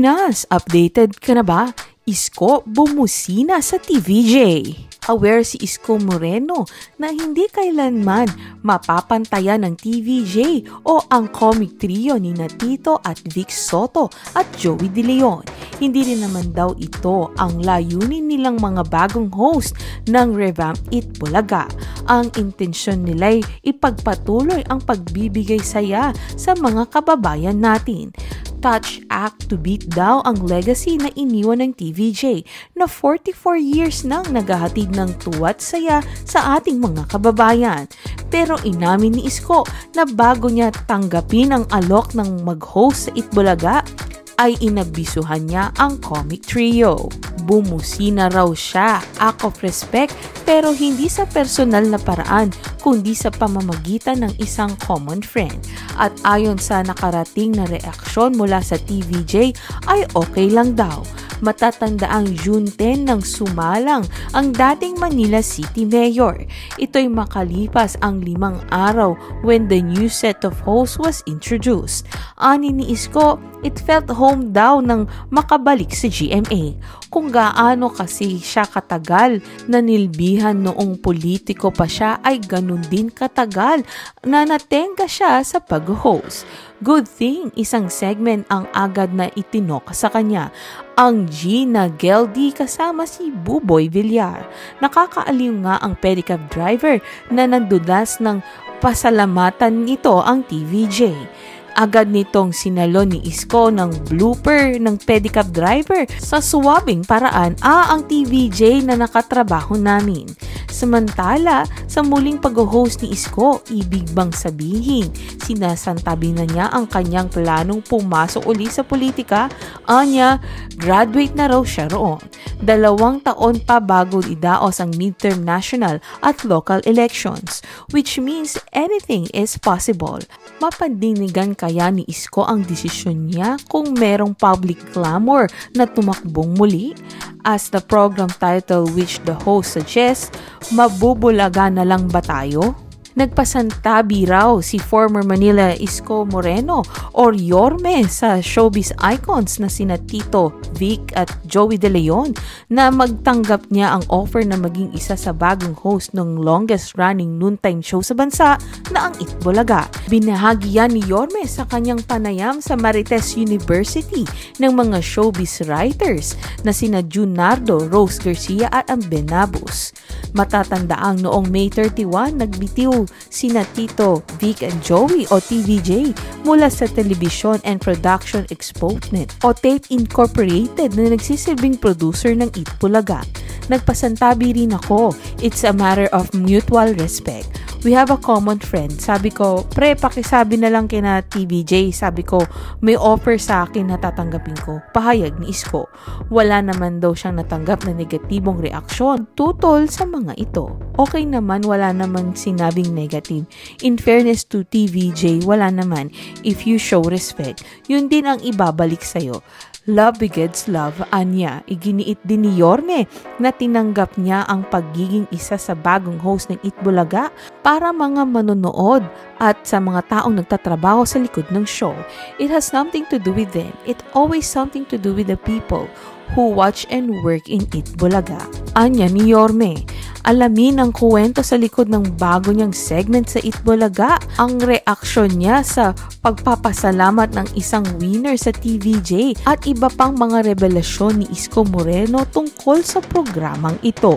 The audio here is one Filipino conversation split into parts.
Pinas, updated ka na ba? Isko bumusina sa TVJ. Aware si Isko Moreno na hindi kailanman mapapantayan ng TVJ o ang comic trio ni Tito at Vic Soto at Joey De Leon. Hindi rin naman daw ito ang layunin nilang mga bagong host ng Revamped Eat Bulaga. Ang intensyon nila'y ipagpatuloy ang pagbibigay saya sa mga kababayan natin. Touch act to beat daw ang legacy na iniwan ng TVJ na 44 years nang naghahatid ng tuwa't saya sa ating mga kababayan. Pero inamin ni Isko na bago niya tanggapin ang alok ng mag-host sa Itbulaga, ay inabisuhan niya ang comic trio. Bumusina raw siya, act of respect, pero hindi sa personal na paraan, kundi sa pamamagitan ng isang common friend. At ayon sa nakarating na reaksyon mula sa TVJ, ay okay lang daw. Matatandaang June 10 nang sumalang ang dating Manila City Mayor. Ito'y makalipas ang 5 araw when the new set of hosts was introduced. Ani ni Isko, it felt home daw nang makabalik sa GMA. Kung gaano kasi siya katagal na nilbihan noong politiko pa siya, ay ganun din katagal na natenga siya sa pag-host. Good thing, isang segment ang agad na itinok sa kanya. Ang G na Geldy kasama si Buboy Villar. Nakakaaliw nga ang pedicab driver na nandulas ng pasalamatan nito ang TVJ. Agad nitong sinalon ni Isko ng blooper ng pedicab driver sa suwabing paraan ang TVJ na nakatrabaho namin. Samantala, sa muling pag-host ni Isko, ibig bang sabihin, sinasantabi na niya ang kanyang planong pumasok uli sa politika? Anya, graduate na raw siya roon. 2 taon pa bago idaos ang midterm national at local elections, which means anything is possible. Mapandinigan kaya ni Isko ang desisyon niya kung merong public clamor na tumakbong muli? As the program title which the host suggests, mabubulaga na lang ba tayo? Nagpasantabi raw si former Manila Isko Moreno or Yorme sa showbiz icons na sina Tito, Vic at Joey De Leon na magtanggap niya ang offer na maging isa sa bagong host ng longest running noontime show sa bansa na ang Itbulaga. Binahagi yan ni Yorme sa kanyang panayam sa Marites University ng mga showbiz writers na sina June Nardo, Rose Garcia at ang Benabus. Matatandaang noong May 31, nagbitiw sina Tito, Vic and Joey o TVJ mula sa Television and Production Exponent o Tape Incorporated na nagsisilbing producer ng Itbulaga. Nagpasantabi rin ako, it's a matter of mutual respect. We have a common friend. Sabi ko, pre, pakisabi na lang kina TVJ. Sabi ko, may offer sa akin na tatanggapin ko. Pahayag ni Isko. Wala naman daw siyang natanggap na negatibong reaksyon tutol sa mga ito. Okay naman, wala naman sinabing negative. In fairness to TVJ, wala naman. If you show respect, yun din ang ibabalik sa'yo. Love begets love, anya. Iginiit din ni Yorme na tinanggap niya ang pagiging isa sa bagong host ng Itbulaga para mga manonood at sa mga taong nagtatrabaho sa likod ng show. It has nothing to do with them. It always something to do with the people who watch and work in Itbulaga. Anya ni Yorme. Alamin ang kwento sa likod ng bago niyang segment sa Itbulaga, ang reaksyon niya sa pagpapasalamat ng isang winner sa TVJ at iba pang mga revelasyon ni Isko Moreno tungkol sa programang ito.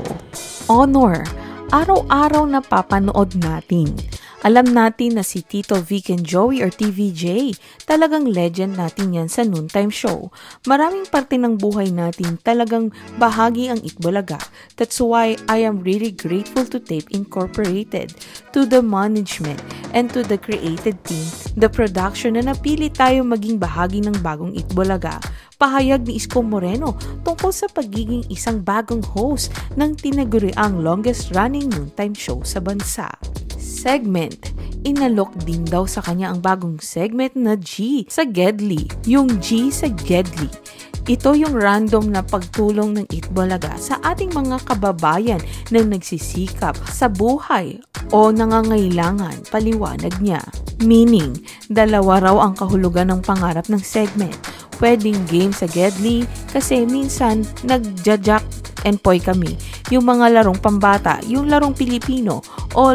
Honor, araw-araw na papanood natin. Alam natin na si Tito, Vic and Joey or TVJ, talagang legend natin yan sa noontime show. Maraming parte ng buhay natin talagang bahagi ang Itbulaga. That's why I am really grateful to Tape Incorporated, to the management, and to the creative team, the production na napili tayo maging bahagi ng bagong Itbulaga. Pahayag ni Isko Moreno tungkol sa pagiging isang bagong host ng tinaguriang longest running noontime show sa bansa. Segment. Inalok din daw sa kanya ang bagong segment na G sa Gedli. Yung G sa Gedli. Ito yung random na pagtulong ng Itbulaga sa ating mga kababayan na nagsisikap sa buhay o nangangailangan, paliwanag niya. Meaning, 2 raw ang kahulugan ng pangarap ng segment. pwedeng game sa Gedli kasi minsan nagja-jack and poy kami. Yung mga larong pambata, yung larong Pilipino o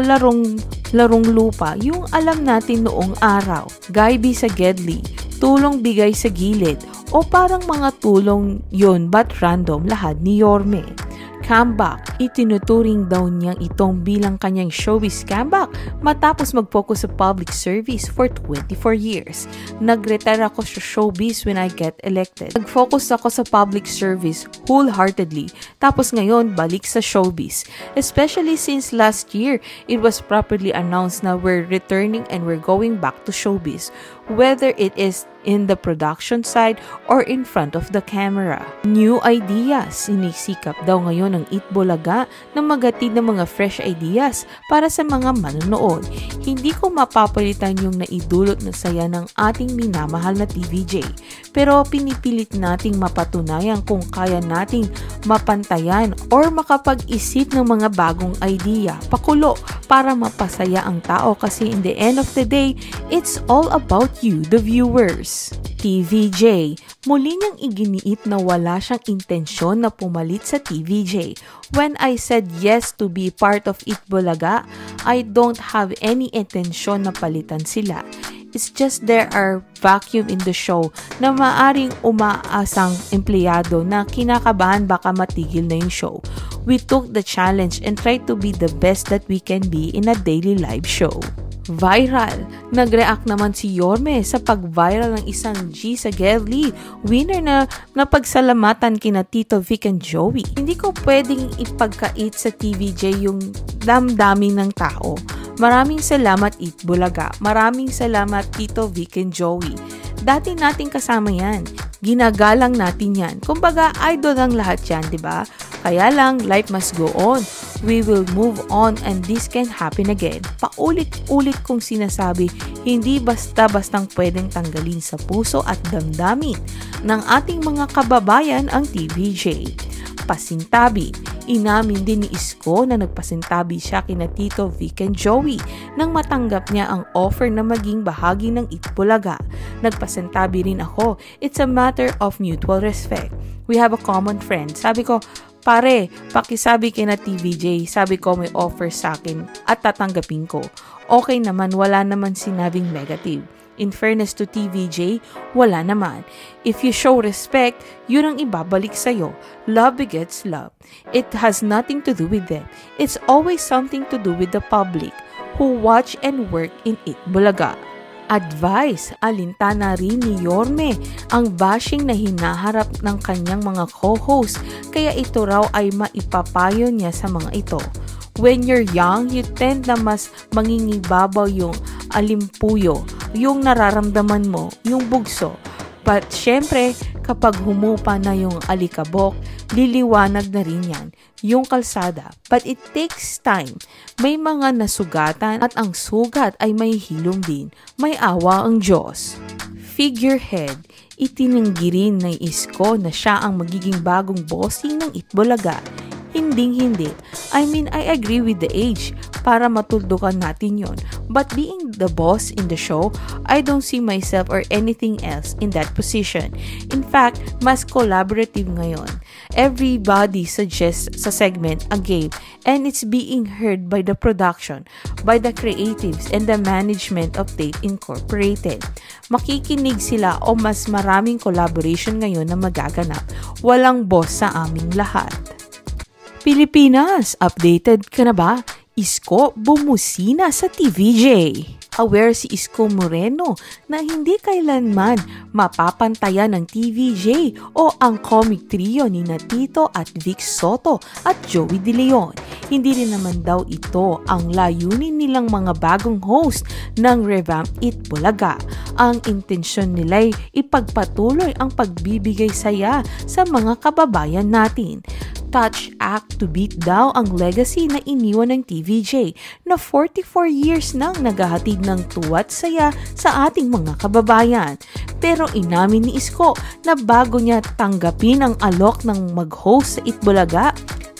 larong lupa, yung alam natin noong araw. Gaybi sa Gedli, tulong bigay sa gilid o parang mga tulong yun but random lahat ni Yorme. Comeback, itinuturing daw niyang itong bilang kanyang showbiz comeback matapos mag-focus sa public service for 24 years. Nag-retire ako sa showbiz when I get elected. Nag-focus ako sa public service wholeheartedly, tapos ngayon balik sa showbiz. Especially since last year, it was properly announced na we're returning and we're going back to showbiz, whether it is in the production side or in front of the camera. New ideas, sinisikap daw ngayon ng Itbulaga na magatid ng mga fresh ideas para sa mga manonood. Hindi ko mapapalitan yung naidulot na saya ng ating minamahal na TVJ, pero pinipilit nating mapatunayan kung kaya nating mapantayan or makapag-isip ng mga bagong idea, pakulo, para mapasaya ang tao kasi in the end of the day, it's all about you, the viewers. TVJ, muli niyang iginiit na wala siyang intensyon na pumalit sa TVJ. When I said yes to be part of Itbulaga, I don't have any intention na palitan sila. It's just there are vacuum in the show na maaring umaasang empleyado na kinakabahan baka matigil na yung show. We took the challenge and tried to be the best that we can be in a daily live show. Viral. Nag-react naman si Yorme sa pag-viral ng isang G sa Gedli. Winner na napagsalamatan kina Tito Vic and Joey. Hindi ko pwedeng ipagkait sa TVJ yung damdamin ng tao. Maraming salamat Itbulaga. Maraming salamat Tito Vic and Joey. Dati nating kasama yan. Ginagalang natin yan. Kumbaga, idol ang lahat yan, di ba? Kaya lang, life must go on. We will move on and this can happen again. Paulit-ulit kong sinasabi, hindi basta-bastang pwedeng tanggalin sa puso at damdamin ng ating mga kababayan ang TVJ. Pasintabi. Inamin din ni Isko na nagpasintabi siya kina Tito Vic and Joey nang matanggap niya ang offer na maging bahagi ng Itbulaga. Nagpasintabi rin ako. It's a matter of mutual respect. We have a common friend. Sabi ko, pare, pakisabi kina TVJ. Sabi ko may offer sa akin at tatanggapin ko. Okay naman, wala naman sinabing negative. In fairness to TVJ, wala naman. If you show respect, yun ang ibabalik sa'yo. Love begets love. It has nothing to do with them. It's always something to do with the public who watch and work in Itbulaga. Advice, alintana rin ni Yorme ang bashing na hinaharap ng kanyang mga co-host, kaya ito raw ay maipapayo niya sa mga ito. When you're young, you tend na mas mangingibabaw yung alimpuyo, yung nararamdaman mo, yung bugso. But syempre, kapag humupa na yung alikabok, liliwanag na rin yan, yung kalsada. But it takes time. May mga nasugatan at ang sugat ay may hilom din. May awa ang Diyos. Figurehead, itinanggi rin ng Isko na siya ang magiging bagong bossing ng Itbulaga. Hinding-hindi. I mean, I agree with the age para matuldukan natin yon. But being the boss in the show, I don't see myself or anything else in that position. In fact, mas collaborative ngayon. Everybody suggests sa segment a game and it's being heard by the production, by the creatives and the management of Tate Incorporated. Makikinig sila o mas maraming collaboration ngayon na magaganap. Walang boss sa aming lahat. Pilipinas, updated ka na ba? Isko bumusina sa TVJ. Aware si Isko Moreno na hindi kailanman mapapantayan ng TVJ o ang comic trio ni Tito at Vic Soto at Joey De Leon. Hindi rin naman daw ito ang layunin nilang mga bagong host ng Revamped Itbulaga. Ang intensyon nila'y ipagpatuloy ang pagbibigay saya sa mga kababayan natin. Touch act to beat daw ang legacy na iniwan ng TVJ na 44 years nang naghahatid ng tuwa't saya sa ating mga kababayan. Pero inamin ni Isko na bago niya tanggapin ang alok ng mag-host sa Itbulaga,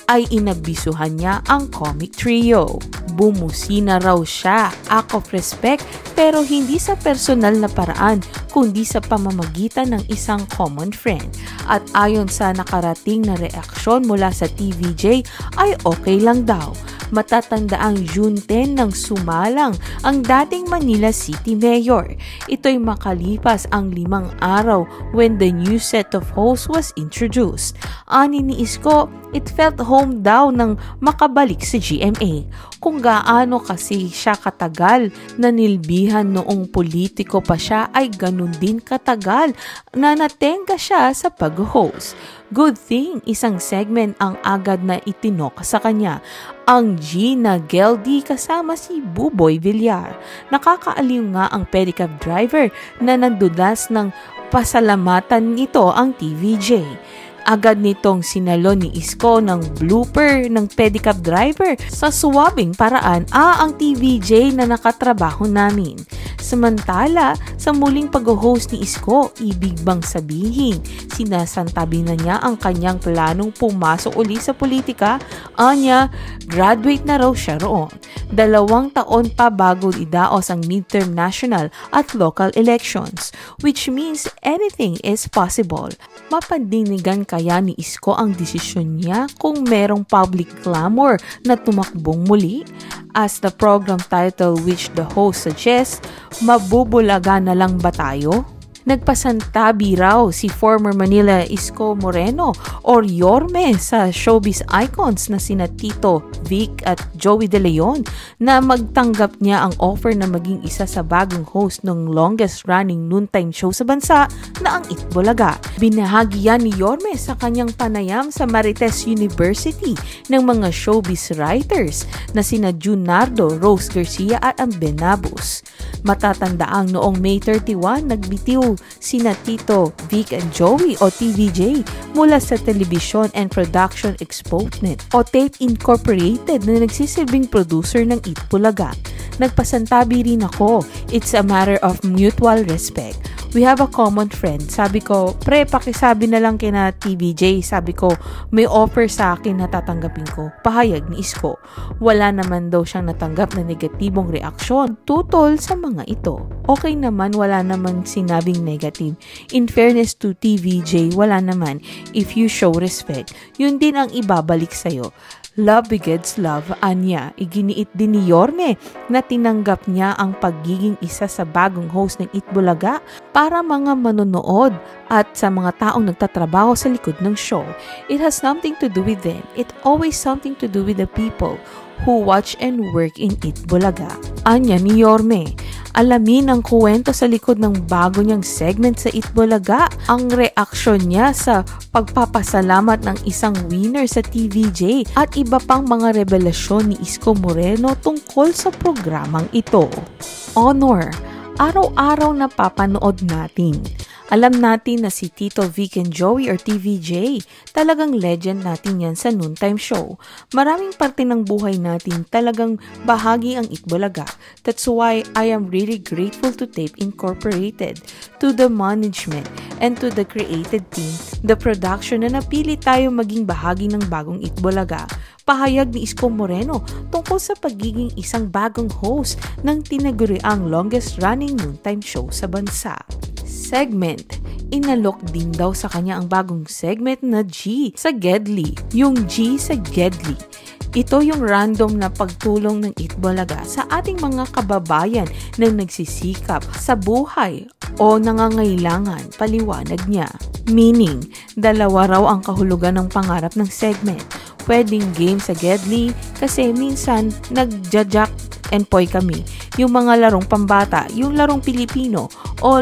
ay inabisuhan niya ang comic trio. Bumusina raw siya, act of respect, pero hindi sa personal na paraan, kundi sa pamamagitan ng isang common friend. At ayon sa nakarating na reaksyon mula sa TVJ ay okay lang daw. Matatandaang June 10 nang sumalang ang dating Manila City Mayor. Ito'y makalipas ang 5 araw when the new set of hosts was introduced. Ani ni Isko, it felt home daw nang makabalik sa GMA. Kung gaano kasi siya katagal na nilbihan noong politiko pa siya ay ganun din katagal na natenga siya sa pag-host. Good thing, isang segment ang agad na itinok sa kanya. Ang G na Geldy kasama si Buboy Villar. Nakakaaliw nga ang pedicab driver na nandulas ng pasalamatan nito ang TVJ. Agad nitong sinalon ni Isko ng blooper ng pedicab driver sa suwabing paraan ang TVJ na nakatrabaho namin. Samantala, sa muling pag-host ni Isko, ibig bang sabihin, sinasantabi na niya ang kanyang planong pumasok uli sa politika? Anya, graduate na raw siya roon. 2 taon pa bago idaos ang midterm national at local elections, which means anything is possible. Mapandinigan kaya ni Isko ang desisyon niya kung merong public clamor na tumakbong muli? As the program title which the host suggests, mabubulaga na lang ba tayo? Nagpasantabi raw si former Manila Isko Moreno or Yorme sa showbiz icons na sina Tito, Vic at Joey De Leon na magtanggap niya ang offer na maging isa sa bagong host ng longest running noontime show sa bansa na ang Itbulaga. Binahagi yan ni Yorme sa kanyang panayam sa Marites University ng mga showbiz writers na sina June Nardo, Rose Garcia at ang Benabus. Matatandaang noong May 31, nagbitiw sina Tito, Vic and Joey o TVJ mula sa Television and Production Exponent o Tape Incorporated na nagsisilbing producer ng Itbulaga. Nagpasantabi rin ako, it's a matter of mutual respect. We have a common friend. Sabi ko, pre, pakisabi na lang kina TVJ. Sabi ko, may offer sa akin na tatanggapin ko. Pahayag ni Isko. Wala naman daw siyang natanggap na negatibong reaksyon tutol sa mga ito. Okay naman, wala naman sinabing negative. In fairness to TVJ, wala naman. If you show respect, yun din ang ibabalik sa'yo. Love begets love, anya. Iginiit din ni Yorme na tinanggap niya ang pagiging isa sa bagong host ng Itbulaga para mga manonood at sa mga taong nagtatrabaho sa likod ng show. It has something to do with them. It always something to do with the people who watch and work in Itbulaga. Anya ni Yorme. Alamin ang kwento sa likod ng bago niyang segment sa Itbulaga, ang reaksyon niya sa pagpapasalamat ng isang winner sa TVJ at iba pang mga revelasyon ni Isko Moreno tungkol sa programang ito. Honor, araw-araw na papanood natin. Alam natin na si Tito, Vic and Joey or TVJ, talagang legend natin yan sa noontime show. Maraming parte ng buhay natin talagang bahagi ang Itbulaga. That's why I am really grateful to Tape Incorporated, to the management, and to the creative team, the production na napili tayo maging bahagi ng bagong Itbulaga. Pahayag ni Isko Moreno tungkol sa pagiging isang bagong host ng tinaguriang longest running noontime show sa bansa. Segment. Inalok din daw sa kanya ang bagong segment na G sa Gedli. Yung G sa Gedli. Ito yung random na pagtulong ng Itbulaga sa ating mga kababayan na nagsisikap sa buhay o nangangailangan, paliwanag niya. Meaning, 2 raw ang kahulugan ng pangarap ng segment. Pwedeng game sa Gedli kasi minsan nagja-jack and poy kami. Yung mga larong pambata, yung larong Pilipino o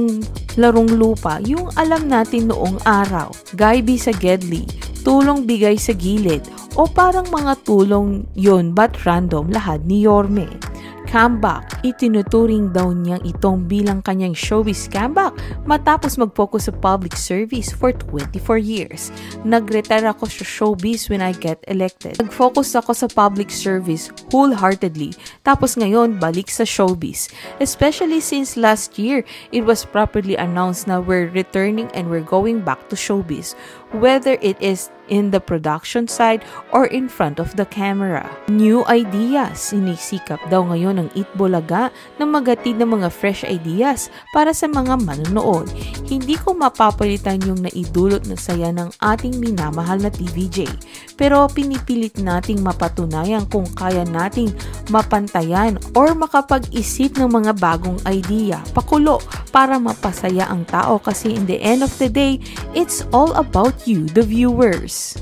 larong lupa, yung alam natin noong araw. Gaybi sa Gedli, tulong bigay sa gilid o parang mga tulong yun but random lahat ni Yorme. Comeback, itinuturing daw niyang itong bilang kanyang showbiz comeback matapos mag-focus sa public service for 24 years. Nag-retire ako sa showbiz when I get elected. Nag-focus ako sa public service wholeheartedly, tapos ngayon balik sa showbiz. Especially since last year, it was properly announced na we're returning and we're going back to showbiz. Whether it is in the production side or in front of the camera. New ideas. Sinisikap daw ngayon ng Itbulaga na magatid ng mga fresh ideas para sa mga manonood. Hindi ko mapapalitan yung naidulot na saya ng ating minamahal na TVJ. Pero pinipilit nating mapatunayan kung kaya nating mapantayan or makapag-isip ng mga bagong idea, pakulo, para mapasaya ang tao kasi in the end of the day, it's all about you, the viewers.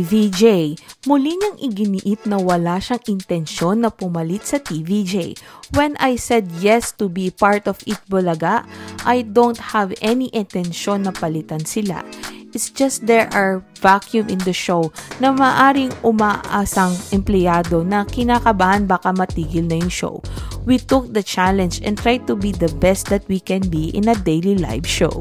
TVJ, muli niyang iginiit na wala siyang intensyon na pumalit sa TVJ. When I said yes to be part of Itbulaga, I don't have any intensyon na palitan sila. It's just there are vacuum in the show na maaring umaasang empleyado na kinakabahan baka matigil na yung show. We took the challenge and tried to be the best that we can be in a daily live show.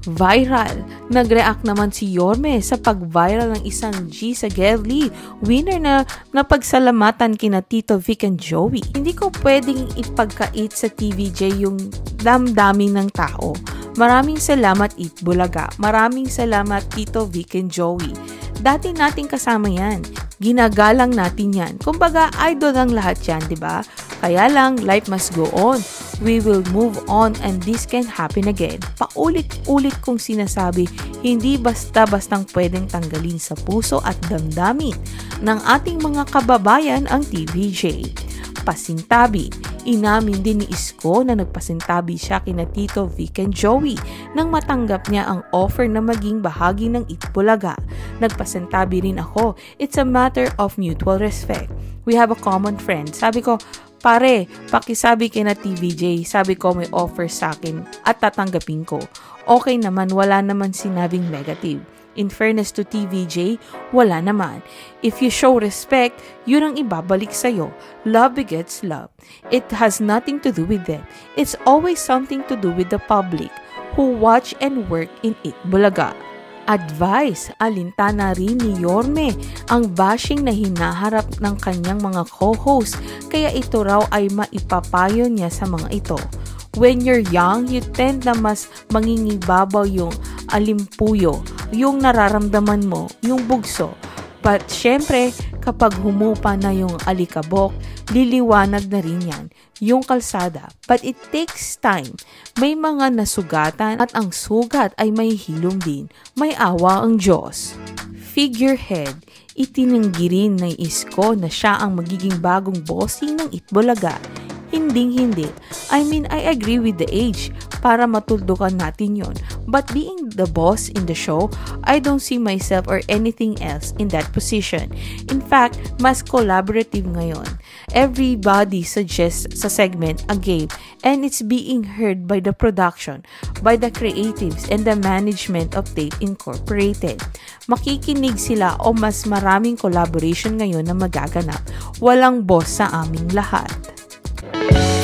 Viral. Nag-react naman si Yorme sa pag-viral ng isang G sa Gelly. Winner na napagsalamatan kina Tito Vic and Joey. Hindi ko pwedeng ipagkait sa TVJ yung damdamin ng tao. Maraming salamat Itbulaga. Maraming salamat Tito Vic and Joey. Dati nating kasama yan. Ginagalang natin yan. Kumbaga, idol ang lahat yan, di ba? Kaya lang, life must go on. We will move on and this can happen again. Paulit-ulit kong sinasabi, hindi basta-bastang pwedeng tanggalin sa puso at damdamin ng ating mga kababayan ang TVJ. Pasintabi. Inamin din ni Isko na nagpasintabi siya kina Tito Vic and Joey nang matanggap niya ang offer na maging bahagi ng Itbulaga. Nagpasintabi rin ako. It's a matter of mutual respect. We have a common friend. Sabi ko, pare, pakisabi kina TVJ. Sabi ko may offer sa akin at tatanggapin ko. Okay naman, wala naman sinabing negative. In fairness to TVJ, wala naman. If you show respect, yun ang ibabalik sa'yo. Love begets love. It has nothing to do with them. It's always something to do with the public who watch and work in Itbulaga. Advice, alintana rin ni Yorme ang bashing na hinaharap ng kanyang mga co-host, kaya ito raw ay maipapayo niya sa mga ito. When you're young, you tend na mas mangingibabaw yung alimpuyo, yung nararamdaman mo, yung bugso. But syempre, kapag humupa na yung alikabok, liliwanag na rin yan, yung kalsada. But it takes time. May mga nasugatan at ang sugat ay may hilom din. May awa ang Diyos. Figurehead, itinanggi rin ng Isko na siya ang magiging bagong bossing ng Itbulaga. Hinding-hindi. I mean, I agree with the age para matuldukan natin yon. But being the boss in the show, I don't see myself or anything else in that position. In fact, mas collaborative ngayon. Everybody suggests sa segment a game and it's being heard by the production, by the creatives and the management of Tate Incorporated. Makikinig sila o mas maraming collaboration ngayon na magaganap. Walang boss sa aming lahat.